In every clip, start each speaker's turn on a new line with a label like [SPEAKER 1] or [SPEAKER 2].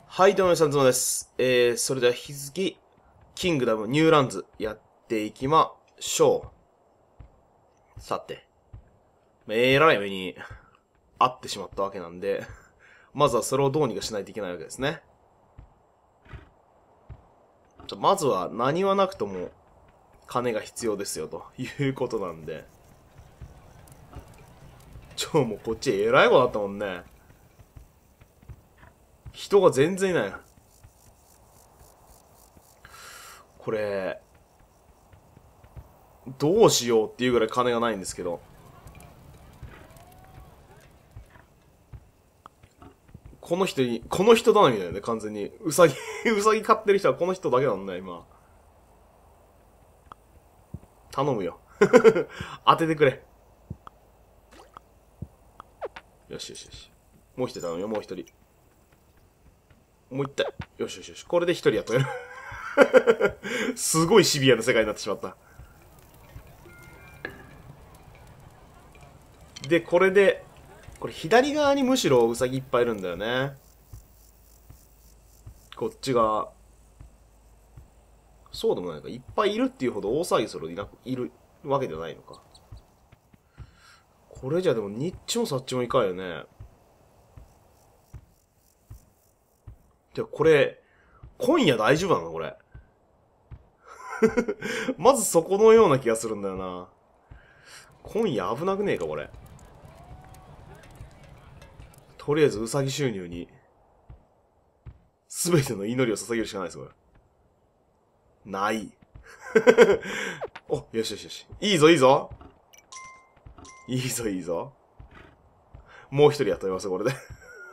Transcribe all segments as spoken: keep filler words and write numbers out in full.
[SPEAKER 1] はい、どうも皆さん、ゾノです。えー、それでは引き続き、キングダムニューランズやっていきましょう。さて、えらい目に遭ってしまったわけなんで、まずはそれをどうにかしないといけないわけですね。じゃまずは何はなくとも金が必要ですよということなんで。ちょ、もうこっちえらいことだったもんね。人が全然いない。これ、どうしようっていうぐらい金がないんですけど。この人に、この人頼みだよね、完全に。うさぎ、うさぎ飼ってる人はこの人だけなんだよ、今。頼むよ。当ててくれ。よしよしよし。もう一人頼むよ、もう一人。もう一体。よしよしよし。これで一人雇える。すごいシビアな世界になってしまった。で、これで、これ左側にむしろウサギいっぱいいるんだよね。こっちが、そうでもないか。いっぱいいるっていうほど大騒ぎするいなく、いるわけではないのか。これじゃでもニッチもサッチもいかんよね。で、これ、今夜大丈夫なのこれ。まずそこのような気がするんだよな。今夜危なくねえか、これ。とりあえずウサギ収入に、すべての祈りを捧げるしかないです、これ。ない。お、よしよしよし。いいぞ、いいぞ。いいぞ、いいぞ。もう一人雇いますよ、これで。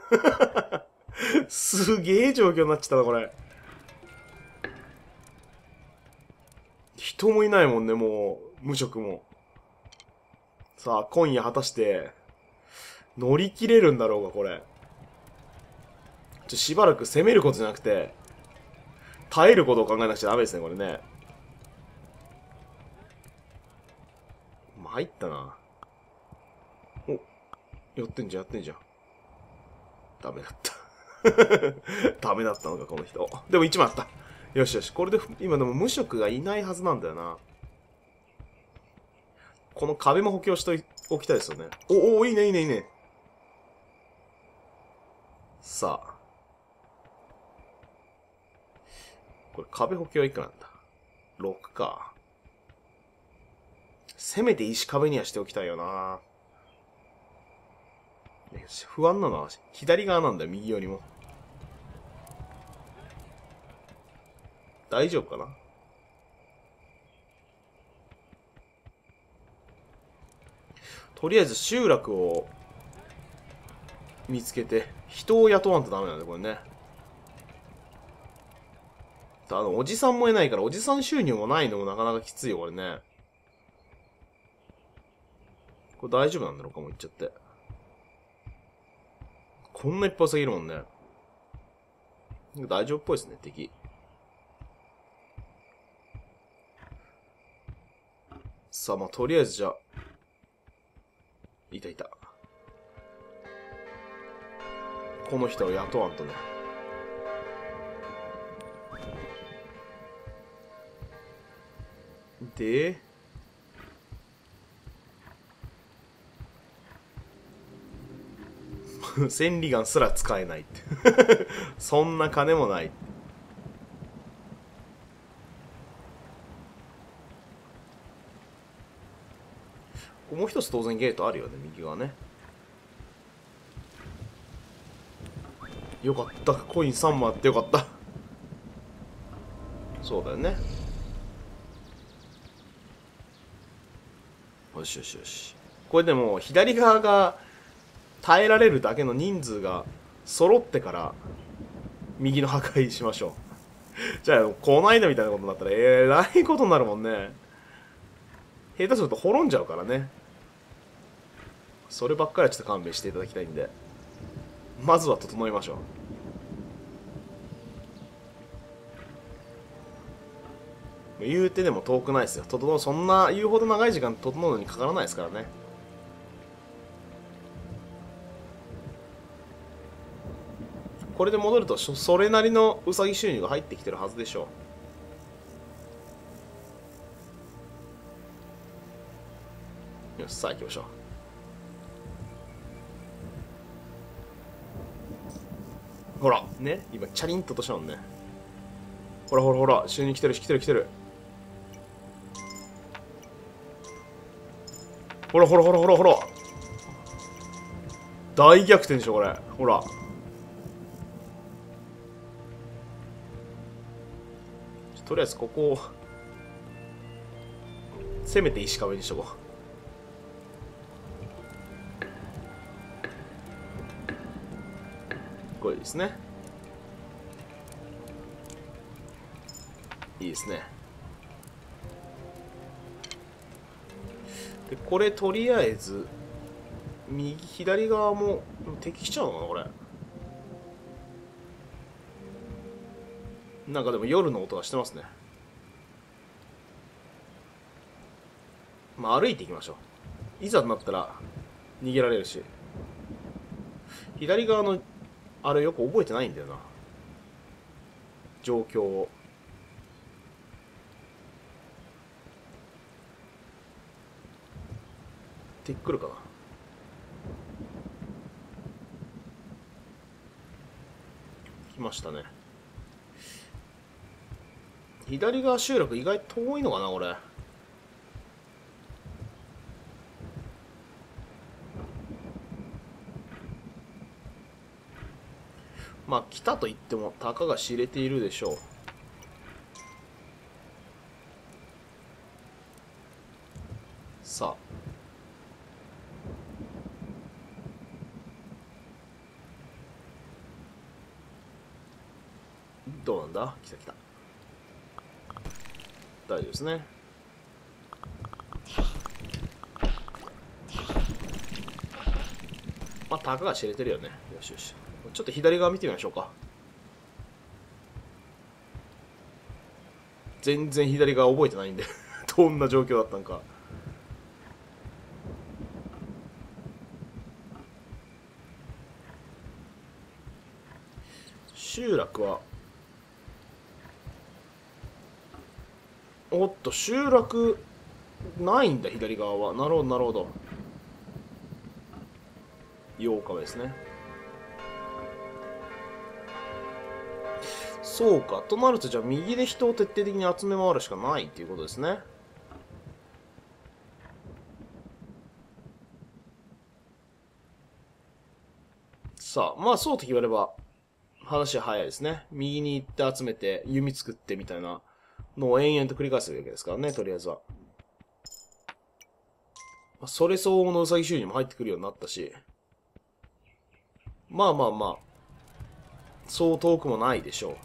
[SPEAKER 1] すげえ状況になっちゃったな、これ。人もいないもんね、もう。無職も。さあ、今夜果たして、乗り切れるんだろうか、これ。ちょ、しばらく攻めることじゃなくて、耐えることを考えなくちゃダメですね、これね。参ったな。お、やってんじゃん、やってんじゃん。ダメだった。ダメだったのか、この人。でもいちまいあった。よしよし。これで、今でも無職がいないはずなんだよな。この壁も補強しておきたいですよね。お、お、いいね、いいね、いいね。さあ。これ壁補強はいくらなんだ ?ろく か。せめて石壁にはしておきたいよな。不安なのは左側なんだよ、右よりも。大丈夫かな。とりあえず集落を見つけて人を雇わんとダメなんだこれね。あのおじさんもいないからおじさん収入もないのもなかなかきついよこれね。これ大丈夫なんだろうかもう言っちゃって。こんないっぱい下げるもんね。大丈夫っぽいですね敵。さあまあとりあえずじゃあいたいた。この人を雇わんとね。で、千里眼すら使えないってそんな金もない。もう一つ当然ゲートあるよね、右側ね。よかった。コインさんもあってよかった。そうだよね。よしよしよし。これでも左側が耐えられるだけの人数が揃ってから右の破壊しましょう。じゃあこの間みたいなことになったらえらいことになるもんね。下手すると滅んじゃうからね。そればっかりはちょっと勘弁していただきたいんで、まずは整えましょう。言うてでも遠くないですよ。整う、そんな言うほど長い時間整うのにかからないですからね。 これで戻るとそれなりのウサギ収入が入ってきてるはずでしょう。よし、さあ行きましょう。ほらね、今チャリンと落としたもんね。ほらほらほら、収入来てる来てる来てる。ほらほらほらほらほら、大逆転でしょこれ。ほら、とりあえずここをせめて石壁にしとこう。これいいですね。いいですね。でこれとりあえず右左側も敵来ちゃうのかなこれ。なんかでも夜の音がしてますね。まあ歩いていきましょう。いざとなったら逃げられるし。左側のあれよく覚えてないんだよな、状況を。敵来るかな。来ましたね。左側集落意外と遠いのかなこれ。まあ来たと言ってもたかが知れているでしょう。さあどうなんだ。来た来た。大丈夫ですね。まあたかが知れてるよね。よしよし、ちょっと左側見てみましょうか。全然左側覚えてないんでどんな状況だったんか。集落はおっと集落ないんだ左側は。なるほどなるほど。ようかめですね。そうか、となるとじゃあ右で人を徹底的に集め回るしかないっていうことですね。さあまあそうと言われば話は早いですね。右に行って集めて弓作ってみたいなのを延々と繰り返すわけですからね。とりあえずはそれ相応のウサギ収入も入ってくるようになったし、まあまあまあそう遠くもないでしょう。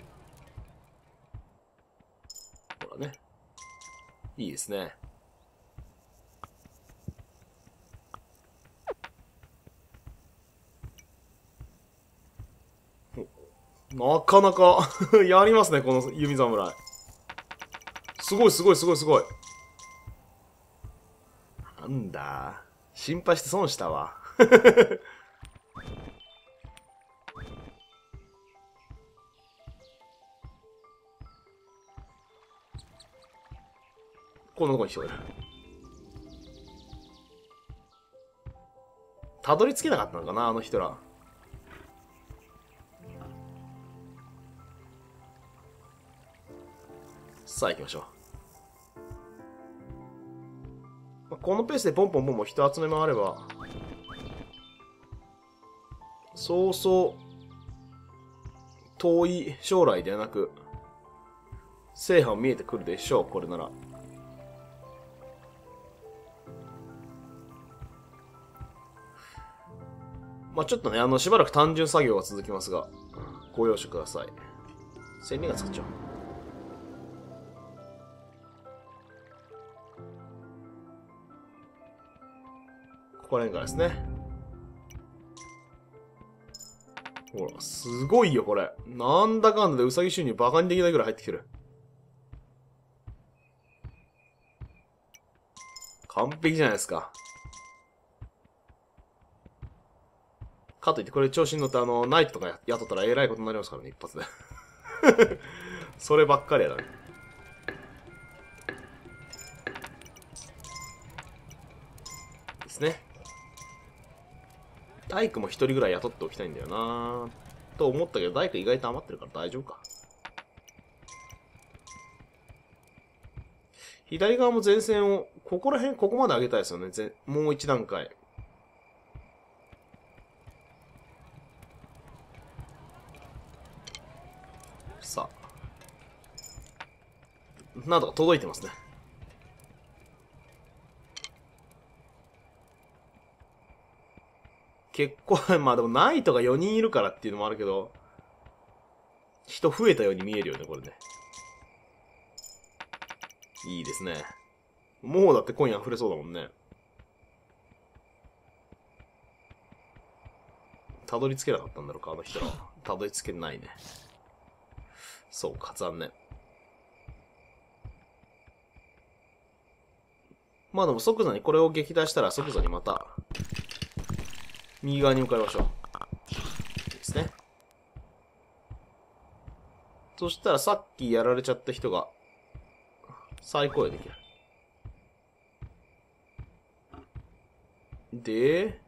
[SPEAKER 1] ほらね、いいですね。なかなかやりますねこの弓侍。すごいすごいすごいすごい。なんだ、心配して損したわこんなとこに人がいる。たどり着けなかったのかなあの人ら。さあ行きましょう。このペースでポンポンポンポン人集め回ればそうそう遠い将来ではなく制覇見えてくるでしょう。これならまあちょっとね、あのしばらく単純作業が続きますがご容赦ください。千里が作っちゃう。ここら辺からですね。ほら、すごいよ、これ。なんだかんだでウサギ収入バカにできないぐらい入ってきてる。完璧じゃないですか。 かといってこれ調子に乗ってあの、ナイトとか雇ったらえらいことになりますからね、一発で。そればっかりやだね。ですね。大工も一人ぐらい雇っておきたいんだよなと思ったけど、大工意外と余ってるから大丈夫か。左側も前線を、ここら辺、ここまで上げたいですよね。もう一段階。さあ。なんとか届いてますね。結構、まあでもナイトがよにんいるからっていうのもあるけど、人増えたように見えるよね、これね。いいですね。もうだって今夜溢れそうだもんね。たどり着けなかったんだろうか、あの人らは。たどり着けないね。そうか、残念。まあでも即座にこれを撃退したら即座にまた、右側に向かいましょう。ですね。そしたらさっきやられちゃった人が、再雇用できる。で、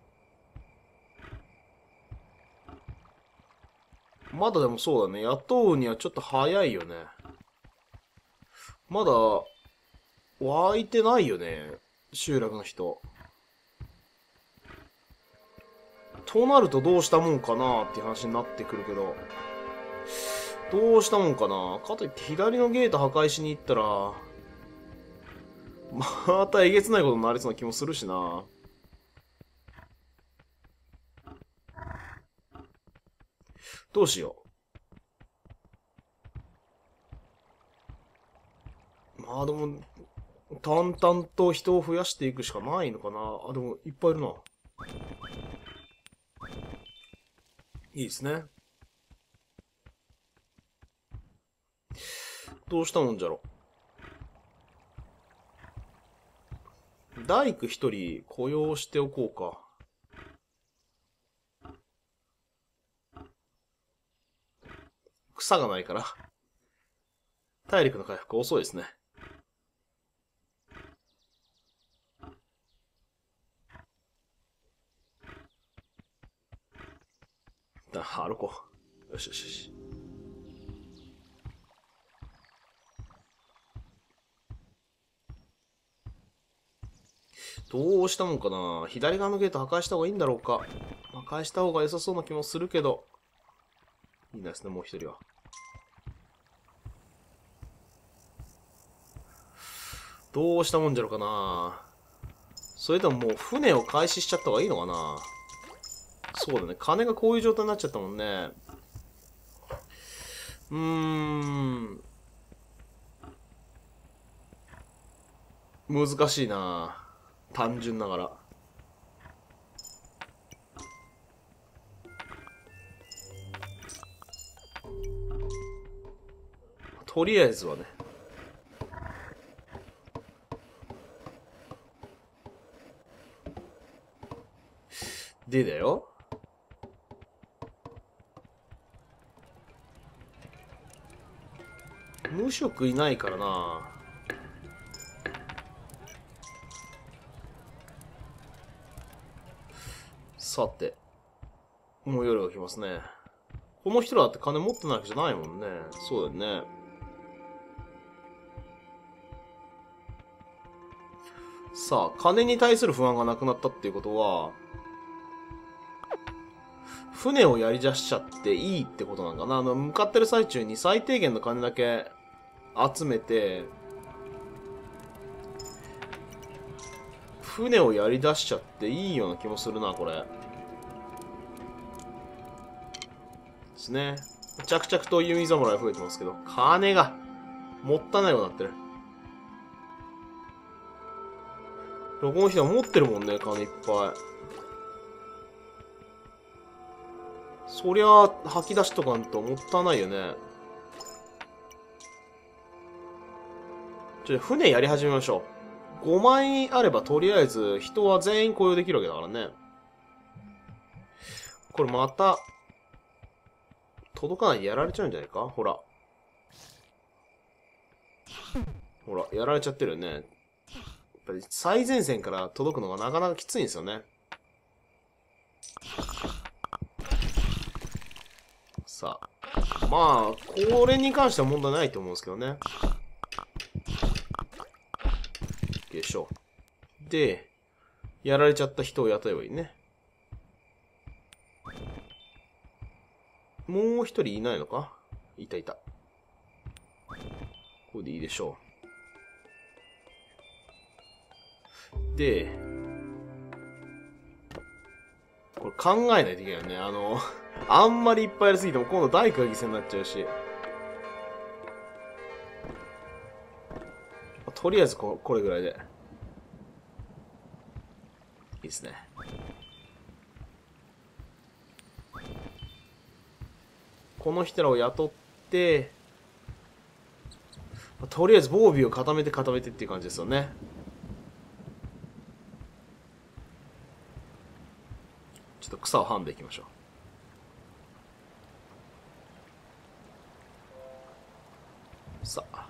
[SPEAKER 1] まだでもそうだね。雇うにはちょっと早いよね。まだ、湧いてないよね。集落の人。となるとどうしたもんかなっていう話になってくるけど。どうしたもんかな。かといって左のゲート破壊しに行ったら、またえげつないことになりそうな気もするしな。どうしよう。まあでも、淡々と人を増やしていくしかないのかな。あ、でもいっぱいいるな。いいですね。どうしたもんじゃろ。大工一人雇用しておこうか。草がないから。体力の回復遅いですね。だ、歩こう。よしよしよし。どうしたもんかな。左側のゲート破壊した方がいいんだろうか。破壊した方が良さそうな気もするけど。いいですね、もう一人は。どうしたもんじゃろうかな。それとももう船を開始しちゃった方がいいのかな。そうだね。金がこういう状態になっちゃったもんね。うーん。難しいな。単純ながら。とりあえずはね。でだよ。無職いないからな。さて。もう夜が来ますね。この人らって金持ってないわけじゃないもんね。そうだよね。さあ、金に対する不安がなくなったっていうことは、船をやり出しちゃっていいってことなんかな。あの、向かってる最中に最低限の金だけ集めて、船をやり出しちゃっていいような気もするな、これ。ですね。着々と弓侍増えてますけど、金が、もったいないようになってる。この人は持ってるもんね、金いっぱい。そりゃ、吐き出しとかんともったいないよね。ちょ、船やり始めましょう。ごまいあればとりあえず人は全員雇用できるわけだからね。 これまた、届かないでやられちゃうんじゃないか。ほら。ほら、やられちゃってるよね。やっぱり最前線から届くのがなかなかきついんですよね。さあ。まあ、これに関しては問題ないと思うんですけどね。でしょ。で、やられちゃった人を雇えばいいね。もう一人いないのか？いたいた。これでいいでしょう。で、これ考えないといけないよね。あの、あんまりいっぱいやりすぎても今度大工が犠牲になっちゃうし。とりあえずここれぐらいで。いいですね。この人らを雇って、とりあえず防備を固めて固めてっていう感じですよね。ちょっと草をはんでいきましょう。さあ。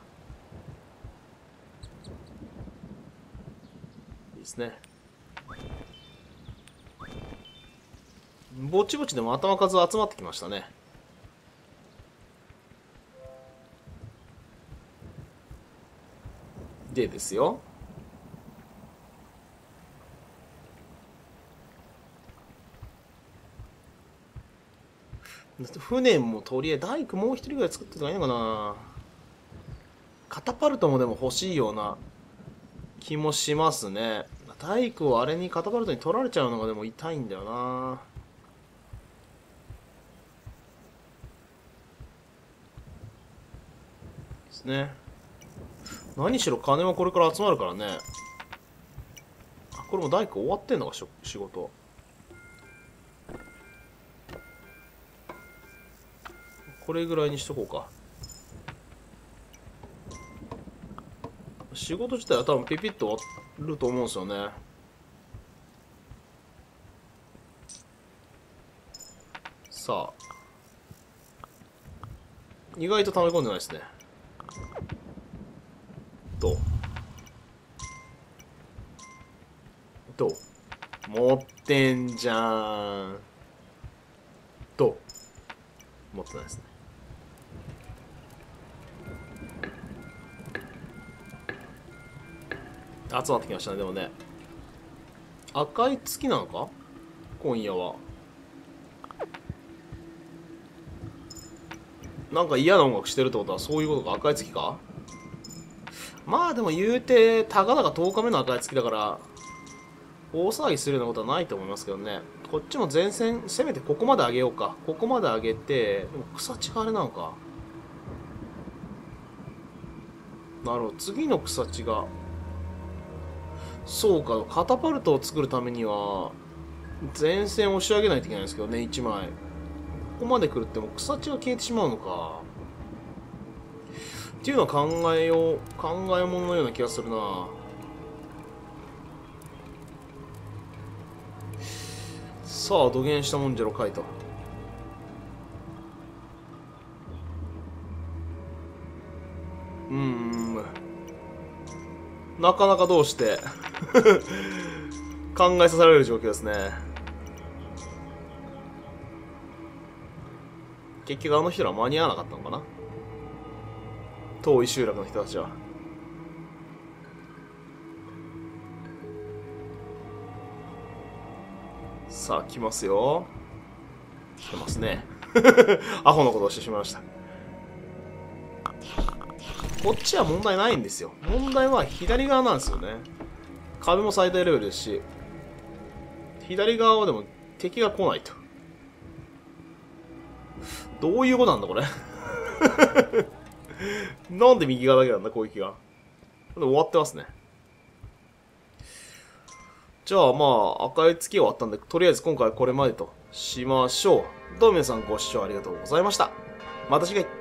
[SPEAKER 1] いいですね。ぼちぼちでも頭数集まってきましたね。でですよ。船もとりあえず大工もう一人ぐらい作ってたらいいのかな。カタパルトもでも欲しいような気もしますね。大工をあれにカタパルトに取られちゃうのがでも痛いんだよな。ですね。何しろ金はこれから集まるからね。あ、これも大工終わってんのか、仕事。これぐらいにしとこうか。仕事自体は多分ピピッと終わると思うんですよね。さあ。意外と溜め込んでないですね。どうどう持ってんじゃん。どう持ってないですね。集まってきましたね。でもね、赤い月なのか今夜は。なんか嫌な音楽してるってことはそういうことか。赤い月か。まあでも言うてたかだかとおかめの赤い月だから大騒ぎするようなことはないと思いますけどね。こっちも前線せめてここまで上げようか。ここまで上げて、でも草地があれなのか。なるほど。次の草地がそうか。カタパルトを作るためには前線を押し上げないといけないんですけどね。いちまいここまで来るってもう草地が消えてしまうのかっていうのは考えよう考えもののような気がするな。さあ土下したもんじゃろかいと。うーんなかなかどうして考えさせられる状況ですね。結局あの人ら間に合わなかったのかな、遠い集落の人たちは。さあ来ますよ。来てますねアホのことをしてしまいました。こっちは問題ないんですよ。問題は左側なんですよね。壁も最大レベルですし、左側はでも敵が来ないと。どういうことなんだこれなんで右側だけなんだ攻撃が。で終わってますね。じゃあまあ赤い月終わったんで、とりあえず今回はこれまでとしましょう。どうも皆さんご視聴ありがとうございました。また次回。